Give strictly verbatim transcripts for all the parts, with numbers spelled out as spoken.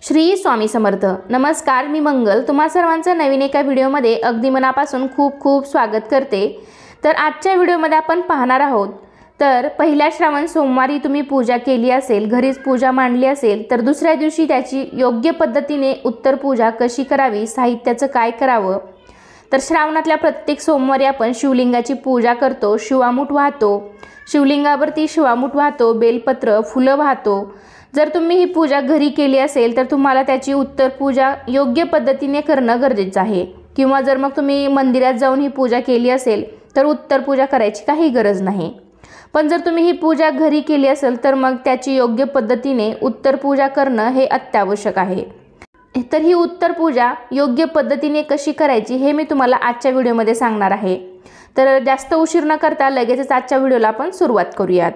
श्री स्वामी समर्थ। नमस्कार, मी मंगल तुम्हा सर्वांचं नवीन एका व्हिडिओमध्ये अगदी मनापासून खूप खूप स्वागत करते। तर आजच्या व्हिडिओमध्ये आपण पाहणार आहोत तर पहिल्या श्रावण सोमवारी तुम्ही पूजा केली असेल, घरीच पूजा मांडली असेल, तर दुसऱ्या दिवशी त्याची योग्य पद्धतीने उत्तर पूजा कशी करावी, साहित्याचं काय करावं। तर श्रावणातल्या प्रत्येक सोमवारी आपण शिवलिंगाची पूजा करतो, शिवामूठ वाहतो, शिवलिंगावरती शिवामूठ वाहतो, बेलपत्र, फुलं वाहतो। जर तुम्ही ही पूजा घरी केली असेल तर तुम्हाला त्याची उत्तर पूजा योग्य पद्धतीने करणं गरजेचं आहे, किंवा जर मग तुम्ही मंदिरात जाऊन ही पूजा केली असेल तर उत्तर पूजा करायची काही गरज नाही। पण जर तुम्ही ही पूजा घरी केली असेल तर मग त्याची योग्य पद्धतीने उत्तर पूजा करणं हे अत्यावश्यक आहे। तर ही उत्तर पूजा योग्य पद्धतीने कशी करायची हे मी तुम्हाला आजच्या व्हिडिओमध्ये सांगणार आहे। तर जास्त उशीर न करता लगेचच आजच्या व्हिडिओला आपण सुरुवात करूयात।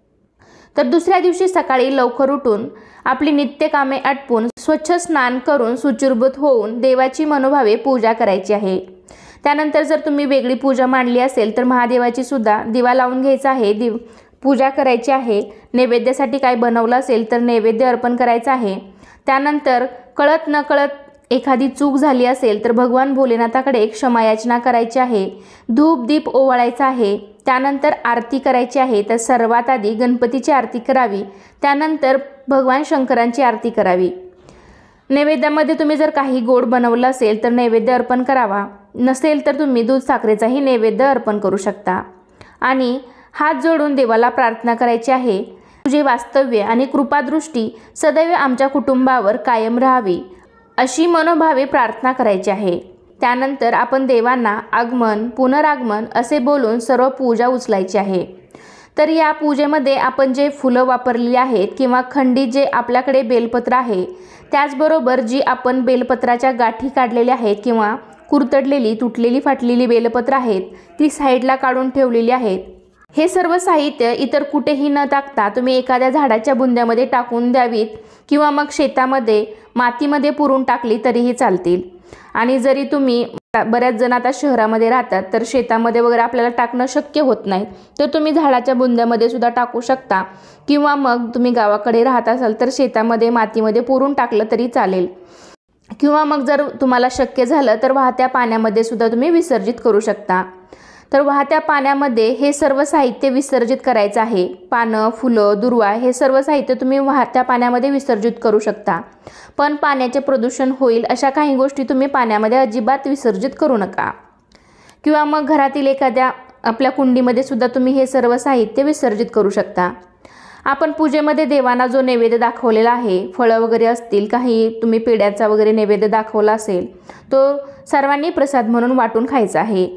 तर दुसऱ्या दिवशी सकाळी लवकर उठून आपली नित्य कामे आटपून स्वच्छ स्नान करून शुचिर्भूत होऊन देवाची मनोभावे पूजा करायची आहे। त्यानंतर जर तुम्ही वेगळी पूजा मांडली असेल तर महादेवाची सुद्धा दिवा लावून घ्यायचा आहे, दिव पूजा करायची आहे। नैवेद्यासाठी काय बनवलं असेल तर नैवेद्य अर्पण करायचा आहे। त्यानंतर कळत न कळत एखादी चूक झाली असेल तर भगवान भोलेनाथाकडे क्षमा याचना करायची आहे, धूप दीप ओवाळायचा आहे। त्यानंतर आरती करायची आहे। तर सर्वात आधी गणपतीची आरती करावी, त्यानंतर भगवान शंकरांची आरती करावी। नैवेद्यामध्ये तुम्ही जर काही गोड बनवलं असेल तर नैवेद्य अर्पण करावा, नसेल तर तुम्ही दूध साखरेचाही नैवेद्य अर्पण करू शकता। आणि हात जोडून देवाला प्रार्थना करायची आहे, तुझे वास्तव्य आणि कृपादृष्टी सदैव आमच्या कुटुंबावर कायम राहावी, अशी मनोभावे प्रार्थना करायची आहे। त्यानंतर आपण देवांना आगमन पुनरागमन असे बोलून सर्व पूजा उचलायची आहे। तर या पूजेमध्ये आपण जे फुलं वापरलेली आहेत किंवा खंडित जे आपल्याकडे बेलपत्र आहे, त्याचबरोबर जी आपण बेलपत्राच्या गाठी काढलेल्या आहेत किंवा कुरतडलेली तुटलेली फाटलेली बेलपत्र आहेत ती साईडला काढून ठेवलेली आहेत। हे सर्व साहित्य इतर कुठेही न टाकता तुम्ही एखाद्या झाडाच्या बुंद्यामध्ये टाकून द्यावीत, किंवा मग शेतामध्ये मातीमध्ये पुरून टाकली तरीही चालतील। आणि जरी तुम्ही बऱ्याच जण आता शहरामध्ये राहतात तर शेतामध्ये वगैरे आपल्याला टाकणं शक्य होत नाही, तर तुम्ही झाडाच्या बुंद्यामध्ये सुद्धा टाकू शकता, किंवा मग तुम्ही गावाकडे राहत असाल तर शेतामध्ये मातीमध्ये पुरून टाकलं तरी चालेल, किंवा मग जर तुम्हाला शक्य झालं तर वाहत्या पाण्यामध्ये सुद्धा तुम्ही विसर्जित करू शकता। तर वाहत्या पाण्यामध्ये हे सर्व साहित्य विसर्जित करायचं आहे। पानं, फुलं, दुर्वा हे सर्व साहित्य तुम्ही वाहत्या पाण्यामध्ये विसर्जित करू शकता, पण पाण्याचे प्रदूषण होईल अशा काही गोष्टी तुम्ही पाण्यामध्ये अजिबात विसर्जित करू नका। किंवा मग घरातील एखाद्या आपल्या कुंडीमध्ये सुद्धा तुम्ही हे सर्व साहित्य विसर्जित करू शकता। आपण पूजेमध्ये देवांना जो नैवेद्य दाखवलेला आहे, फळं वगैरे असतील, काही तुम्ही पेड्याचा वगैरे नैवेद्य दाखवला असेल, तो सर्वांनी प्रसाद म्हणून वाटून खायचा आहे।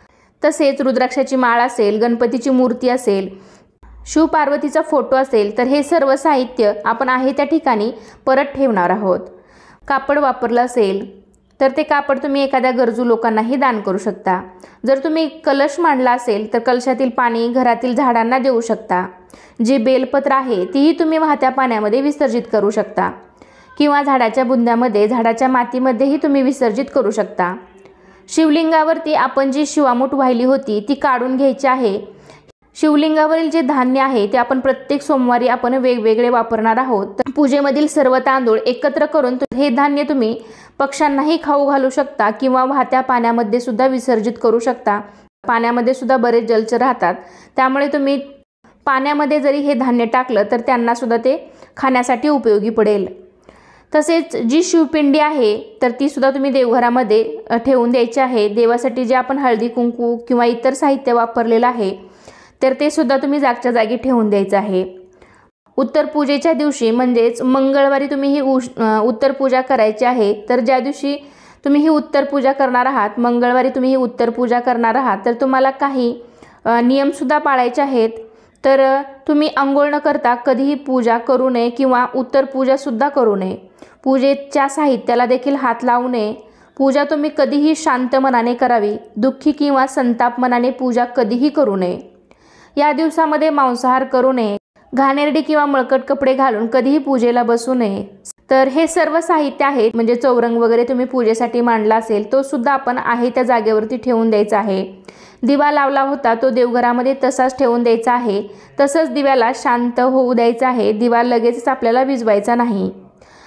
तसेच रुद्राक्षाची माळ असेल, गणपतीची मूर्ती असेल, शिवपार्वतीचा फोटो असेल, तर हे सर्व साहित्य आपण आहे त्या ठिकाणी परत ठेवणार आहोत। कापड वापरलं असेल तर ते कापड तुम्ही एखाद्या गरजू लोकांनाही दान करू शकता। जर तुम्ही कलश मांडला असेल तर कलशातील पाणी घरातील झाडांना देऊ शकता। जे बेलपत्र आहे तीही तुम्ही वाहत्या पाण्यामध्ये विसर्जित करू शकता, किंवा झाडाच्या बुंद्यामध्ये झाडाच्या मातीमध्येही तुम्ही विसर्जित करू शकता। शिवलिंगावरती आपण जी शिवामूठ वाहिली होती ती काढून घ्यायची आहे। शिवलिंगावरील जे धान्य आहे ते आपण प्रत्येक सोमवारी आपण वेगवेगळे वापरणार आहोत। पूजेमधील सर्व तांदूळ एकत्र करून हे धान्य तुम्ही पक्ष्यांनाही खाऊ घालू शकता, किंवा वाहत्या पाण्यामध्ये सुद्धा विसर्जित करू शकता। पाण्यामध्ये सुद्धा बरेच जलचर राहतात, त्यामुळे तुम्ही पाण्यामध्ये जरी हे धान्य टाकलं तर त्यांना सुद्धा ते खाण्यासाठी उपयोगी पडेल। तसेच जी शिवपिंडी आहे तर ती सुद्धा तुम्ही देवघरामध्ये ठेवून द्यायची आहे। देवासाठी जे आपण हळदी कुंकू किंवा इतर साहित्य वापरलेलं आहे तर ते सुद्धा तुम्ही जागच्या जागी ठेवून द्यायचं आहे। उत्तर पूजेच्या दिवशी म्हणजेच मंगळवारी तुम्ही ही उत्तर पूजा करायची आहे। तर ज्या दिवशी तुम्ही ही उत्तर पूजा करणार आहात, मंगळवारी तुम्ही ही उत्तर पूजा करणार आहात, तर तुम्हाला काही नियमसुद्धा पाळायचे आहेत। तर तुम्ही आंघोळ न करता कधीही पूजा करू नये, किंवा उत्तर पूजासुद्धा करू नये। पूजेच्या साहित्याला देखील हात लावू नये। पूजा तुम्ही कधीही शांत मनाने करावी, दुःखी किंवा संताप मनाने पूजा कधीही करू नये। या दिवसामध्ये मांसाहार करू नये, घाणेरडी किंवा मळकट कपडे घालून कधीही पूजेला बसू नये। तर हे सर्व साहित्य आहे, म्हणजे चौरंग वगैरे तुम्ही पूजेसाठी मांडला असेल तो सुद्धा आपण आहे त्या जागेवरती ठेवून द्यायचा आहे। दिवा लावला होता तो देवघरामध्ये तसाच ठेवून द्यायचा आहे। तसंच दिव्याला शांत होऊ द्यायचं आहे, दिवा लगेचच आपल्याला विझवायचा नाही।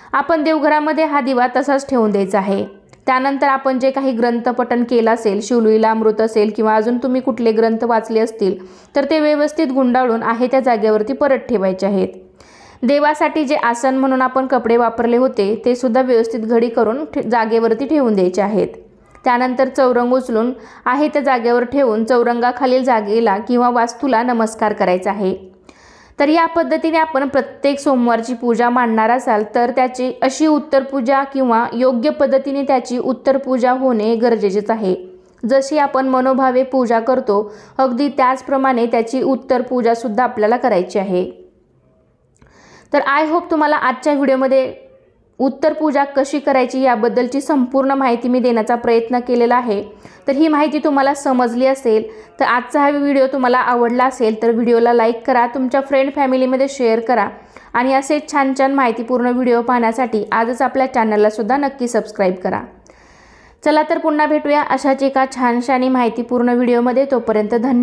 आपण देवघरामध्ये हा दिवा तसाच ठेवून द्यायचा आहे। त्यानंतर आपण जे काही ग्रंथ पठण केलं असेल, शिवलीला अमृत असेल किंवा अजून तुम्ही कुठले ग्रंथ वाचले असतील तर ते व्यवस्थित गुंडाळून आहे त्या जागेवरती परत ठेवायचे आहेत। देवासाठी जे आसन म्हणून आपण कपडे वापरले होते ते सुद्धा व्यवस्थित घडी करून जागेवरती ठेवून द्यायचे आहेत। त्यानंतर चौरंग उचलून आहे त्या जागेवर ठेवून चौरंगाखालील जागेला किंवा वास्तूला नमस्कार करायचा आहे। तर या पद्धतीने आपण प्रत्येक सोमवारची पूजा मांडणार असाल तर त्याची अशी उत्तर पूजा किंवा योग्य पद्धतीने त्याची उत्तर पूजा होणे गरजेचेच आहे। जशी आपण मनोभावे पूजा करतो अगदी त्याचप्रमाणे त्याची उत्तर पूजा सुद्धा आपल्याला करायची आहे। तर आय होप तुम्हाला आजच्या व्हिडिओमध्ये उत्तर पूजा कशी करायची याबद्दलची संपूर्ण माहिती मी देण्याचा प्रयत्न केलेला आहे। तर ही माहिती तुम्हाला समजली असेल तर आजचा हा व्हिडिओ तुम्हाला आवडला असेल तर व्हिडिओला लाईक करा, तुमच्या फ्रेंड फॅमिलीमध्ये शेअर करा आणि असे छान छान माहितीपूर्ण व्हिडिओ पाहण्यासाठी आजच आपल्या चॅनलला सुद्धा नक्की सबस्क्राईब करा। चला तर पुन्हा भेटूया अशाच एका छानशा आणि माहितीपूर्ण व्हिडिओमध्ये। तोपर्यंत धन्यवाद।